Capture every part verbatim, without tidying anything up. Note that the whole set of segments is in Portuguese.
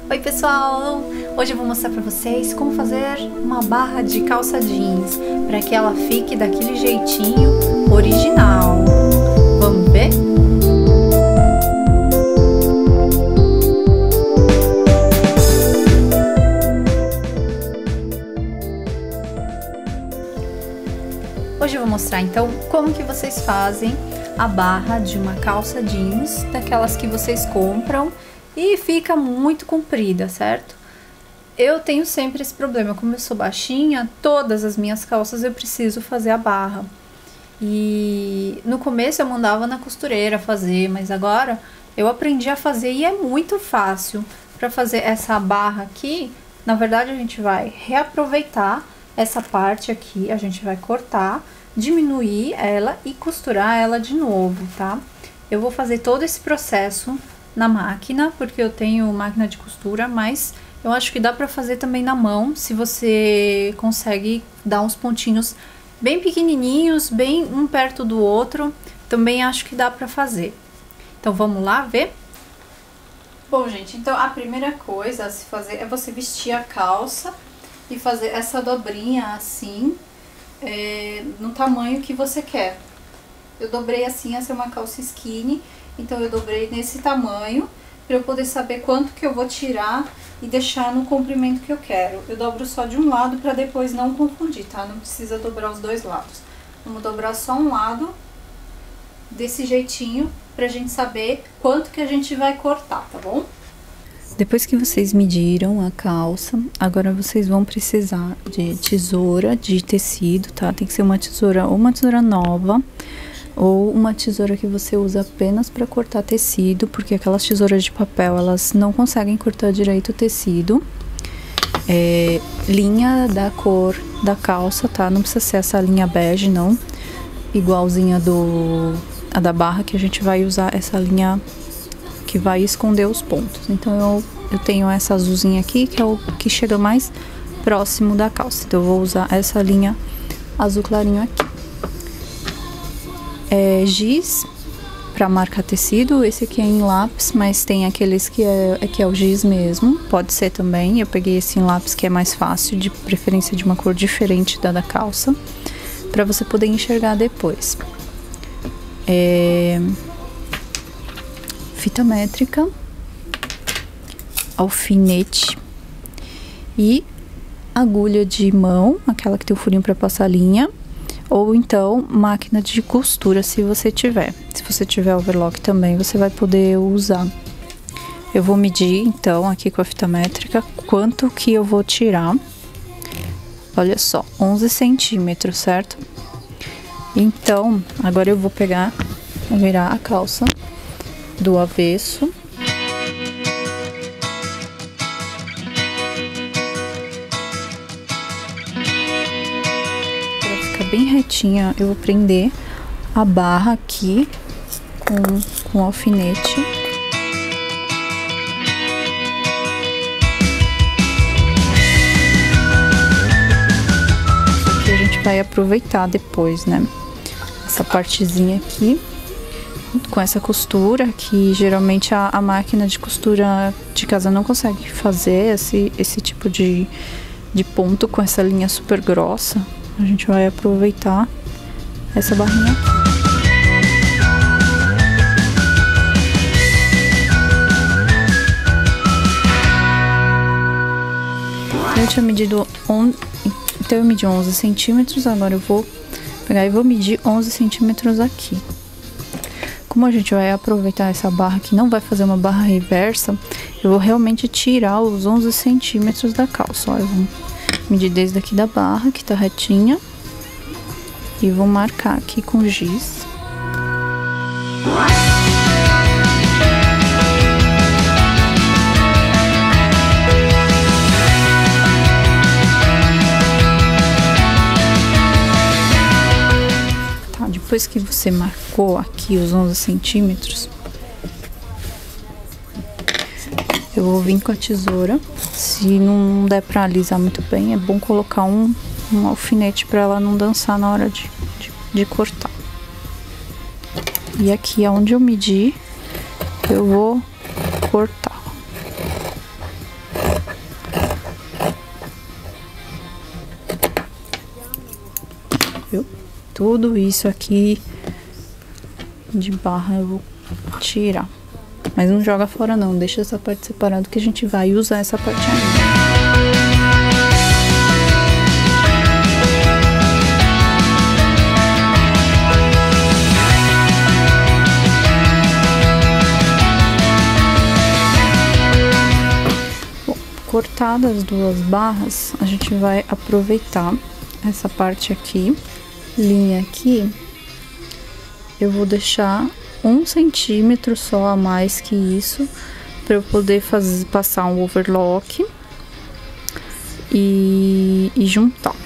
Oi pessoal, hoje eu vou mostrar pra vocês como fazer uma barra de calça jeans para que ela fique daquele jeitinho original. Vamos ver? Hoje eu vou mostrar então como que vocês fazem a barra de uma calça jeans, daquelas que vocês compram e fica muito comprida, certo? Eu tenho sempre esse problema, como eu sou baixinha, todas as minhas calças eu preciso fazer a barra. E no começo eu mandava na costureira fazer, mas agora eu aprendi a fazer e é muito fácil. Para fazer essa barra aqui, na verdade a gente vai reaproveitar essa parte aqui, a gente vai cortar, diminuir ela e costurar ela de novo, tá? Eu vou fazer todo esse processo na máquina, porque eu tenho máquina de costura, mas eu acho que dá pra fazer também na mão, se você consegue dar uns pontinhos bem pequenininhos, bem um perto do outro, também acho que dá pra fazer. Então vamos lá ver? Bom, gente, então a primeira coisa a se fazer é você vestir a calça e fazer essa dobrinha assim, é, no tamanho que você quer. Eu dobrei assim, essa é uma calça skinny, então eu dobrei nesse tamanho para eu poder saber quanto que eu vou tirar e deixar no comprimento que eu quero. Eu dobro só de um lado para depois não confundir, tá? Não precisa dobrar os dois lados. Vamos dobrar só um lado desse jeitinho pra gente saber quanto que a gente vai cortar, tá bom? Depois que vocês mediram a calça, agora vocês vão precisar de tesoura de tecido, tá? Tem que ser uma tesoura ou uma tesoura nova, ou uma tesoura que você usa apenas para cortar tecido, porque aquelas tesouras de papel, elas não conseguem cortar direito o tecido. É, linha da cor da calça, tá? Não precisa ser essa linha bege, não. Igualzinha do, a da barra, que a gente vai usar essa linha que vai esconder os pontos. Então eu, eu tenho essa azulzinha aqui, que é o que chega mais próximo da calça. Então eu vou usar essa linha azul clarinho aqui. É giz para marcar tecido, esse aqui é em lápis, mas tem aqueles que é, que é o giz mesmo, pode ser também. Eu peguei esse em lápis que é mais fácil, de preferência de uma cor diferente da da calça, para você poder enxergar depois. É... Fita métrica, alfinete e agulha de mão, aquela que tem o furinho para passar linha, ou então máquina de costura, se você tiver. Se você tiver overlock também, você vai poder usar. Eu vou medir então aqui com a fita métrica quanto que eu vou tirar. Olha só, onze centímetros, certo? Então, agora eu vou pegar, vou virar a calça do avesso. Para ficar bem retinha, eu vou prender a barra aqui com, com alfinete. Isso aqui a gente vai aproveitar depois, né? Essa partezinha aqui, com essa costura, que geralmente a, a máquina de costura de casa não consegue fazer esse, esse tipo de, de ponto com essa linha super grossa. A gente vai aproveitar essa barrinha aqui. Eu tinha medido on... então eu medi onze centímetros, agora eu vou pegar e vou medir onze centímetros aqui. Como a gente vai aproveitar essa barra que não vai fazer uma barra reversa, eu vou realmente tirar os onze centímetros da calça. Ó, eu vou medir desde aqui da barra, que tá retinha, e vou marcar aqui com giz. Depois que você marcou aqui os onze centímetros, eu vou vir com a tesoura. Se não der pra alisar muito bem, é bom colocar um, um alfinete para ela não dançar na hora de, de, de cortar. E aqui onde eu medi, eu vou cortar. viu? Tudo isso aqui de barra eu vou tirar. Mas não joga fora não, deixa essa parte separada que a gente vai usar essa parte ainda. Bom, cortadas as duas barras, a gente vai aproveitar essa parte aqui, linha aqui, eu vou deixar um centímetro só a mais que isso, para eu poder fazer, passar um overlock e, e juntar.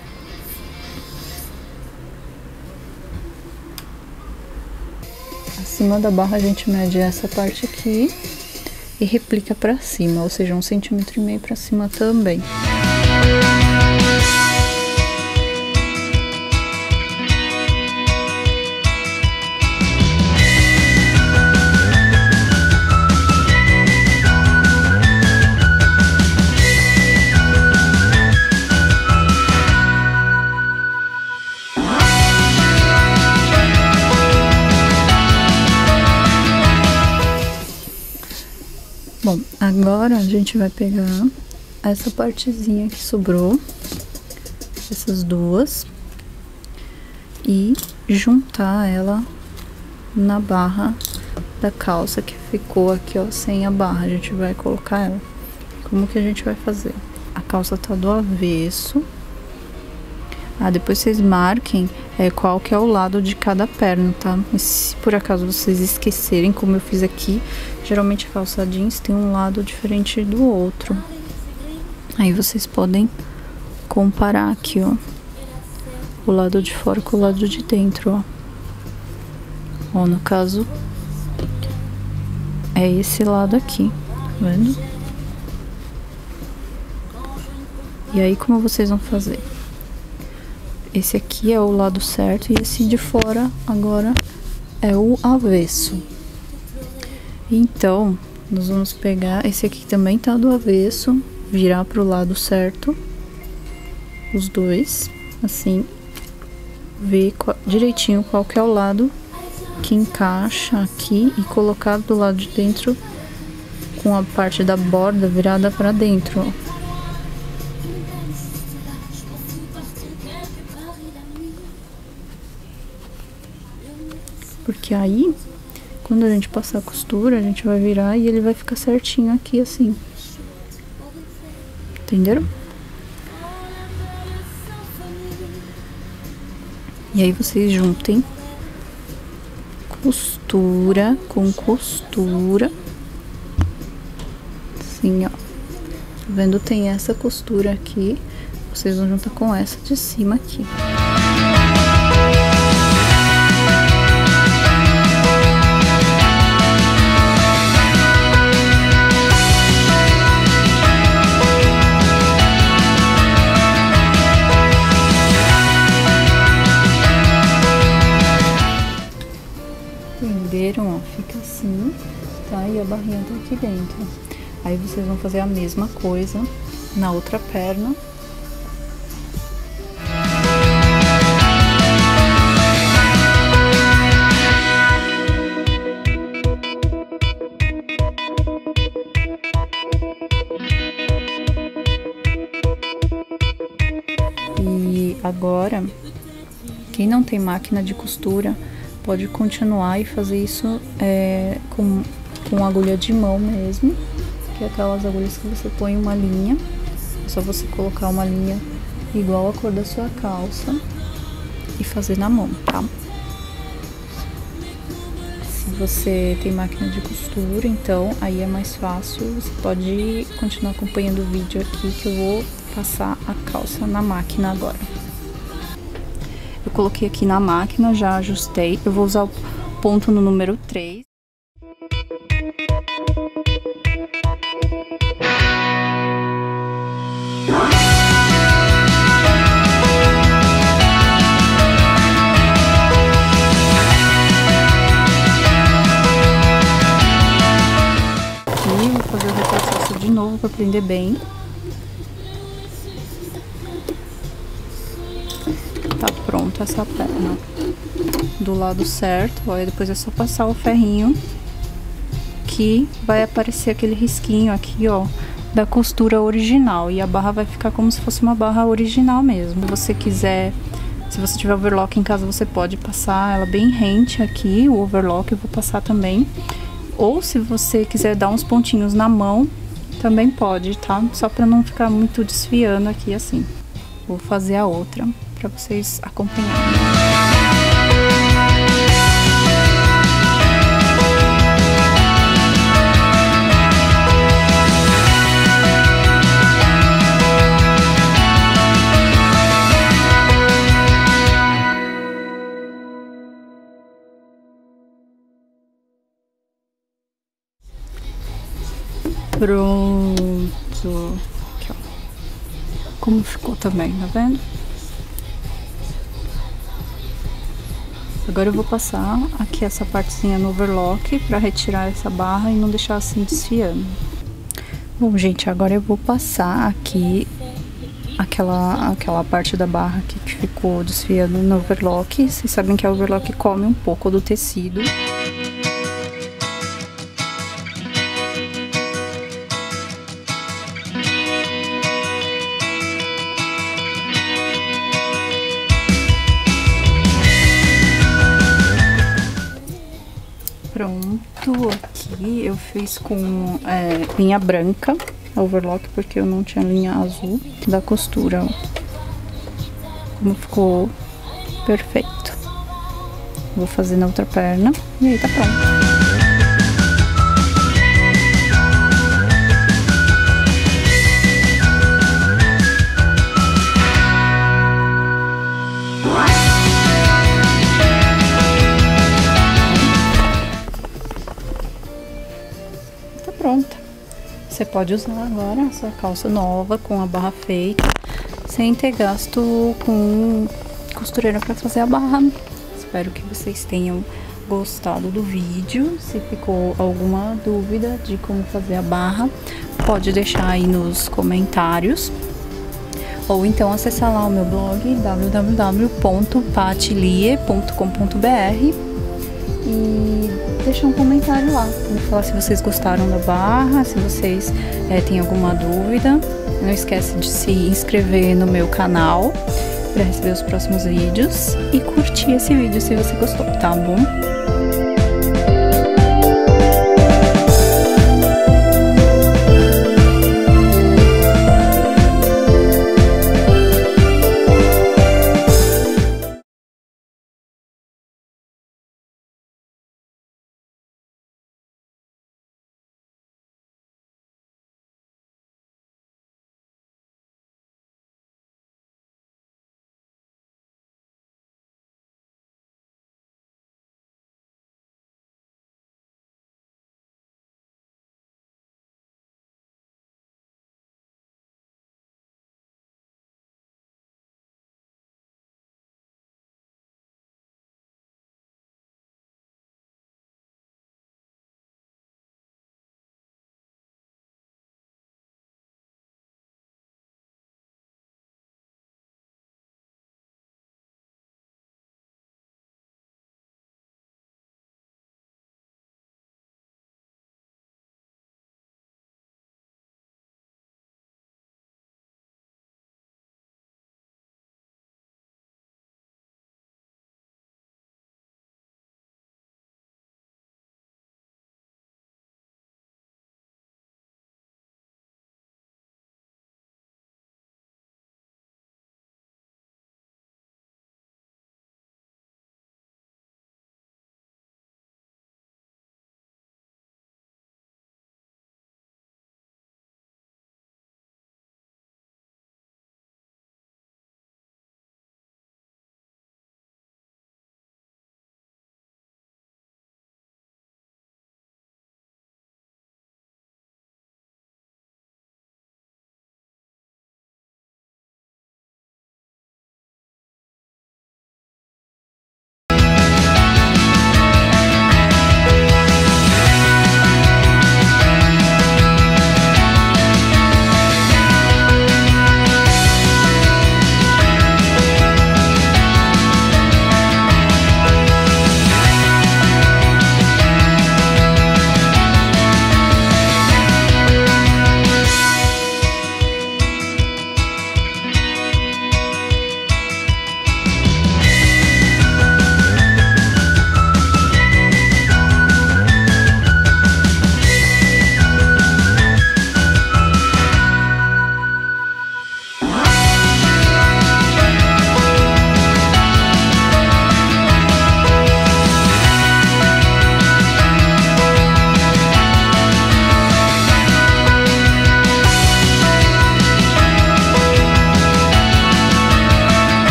Acima da barra a gente mede essa parte aqui e replica para cima, ou seja, um centímetro e meio para cima também. Bom, agora a gente vai pegar essa partezinha que sobrou, essas duas, e juntar ela na barra da calça que ficou aqui, ó, sem a barra. A gente vai colocar ela. Como que a gente vai fazer? A calça tá do avesso. Ah, depois vocês marquem é, qual que é o lado de cada perna, tá? Mas se por acaso vocês esquecerem, como eu fiz aqui, geralmente a calça jeans tem um lado diferente do outro. Aí vocês podem comparar aqui, ó, o lado de fora com o lado de dentro, ó. Ó, no caso, é esse lado aqui, tá vendo? E aí, como vocês vão fazer? Esse aqui é o lado certo e esse de fora agora é o avesso. Então, nós vamos pegar esse aqui que também tá do avesso, virar pro lado certo, os dois, assim, ver qual, direitinho qual que é o lado que encaixa aqui e colocar do lado de dentro com a parte da borda virada pra dentro, ó. Porque aí, quando a gente passar a costura, a gente vai virar e ele vai ficar certinho aqui, assim. Entenderam? E aí vocês juntem costura com costura. Assim, ó. Tá vendo? Tem essa costura aqui. Vocês vão juntar com essa de cima aqui. Entenderam? Ó, fica assim, tá? E a barrinha tá aqui dentro. Aí vocês vão fazer a mesma coisa na outra perna. E agora, quem não tem máquina de costura, pode continuar e fazer isso é, com, com agulha de mão mesmo, que é aquelas agulhas que você põe uma linha, é só você colocar uma linha igual a cor da sua calça e fazer na mão, tá? Se você tem máquina de costura, então aí é mais fácil, você pode continuar acompanhando o vídeo aqui que eu vou passar a calça na máquina agora. Eu coloquei aqui na máquina, já ajustei. Eu vou usar o ponto no número três. Aqui, vou fazer o retrocesso de novo para prender bem. tá pronta essa perna do lado certo, ó, e depois é só passar o ferrinho que vai aparecer aquele risquinho aqui, ó, da costura original, e a barra vai ficar como se fosse uma barra original mesmo. Se você quiser, se você tiver overlock em casa, você pode passar ela bem rente aqui, o overlock eu vou passar também. Ou se você quiser dar uns pontinhos na mão, também pode, tá? Só pra não ficar muito desfiando aqui assim. Vou fazer a outra pra vocês acompanharem. Pronto. Aqui, ó. Como ficou também, tá vendo? Agora eu vou passar aqui essa partezinha no overlock pra retirar essa barra e não deixar assim desfiando. Bom, gente, agora eu vou passar aqui aquela, aquela parte da barra aqui que ficou desfiando no overlock. Vocês sabem que a overlock come um pouco do tecido. Pronto, aqui eu fiz com é, linha branca, overlock, porque eu não tinha linha azul da costura, ó. Como ficou perfeito. Vou fazer na outra perna e aí tá pronto. Pronta. Você pode usar agora a sua calça nova com a barra feita, sem ter gasto com costureira para fazer a barra. Espero que vocês tenham gostado do vídeo. Se ficou alguma dúvida de como fazer a barra, pode deixar aí nos comentários. Ou então acessar lá o meu blog w w w ponto patilie ponto com ponto b r e deixar um comentário lá, me falar se vocês gostaram da barra, se vocês é, têm alguma dúvida. Não esquece de se inscrever no meu canal para receber os próximos vídeos e curtir esse vídeo se você gostou, tá bom?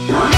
Música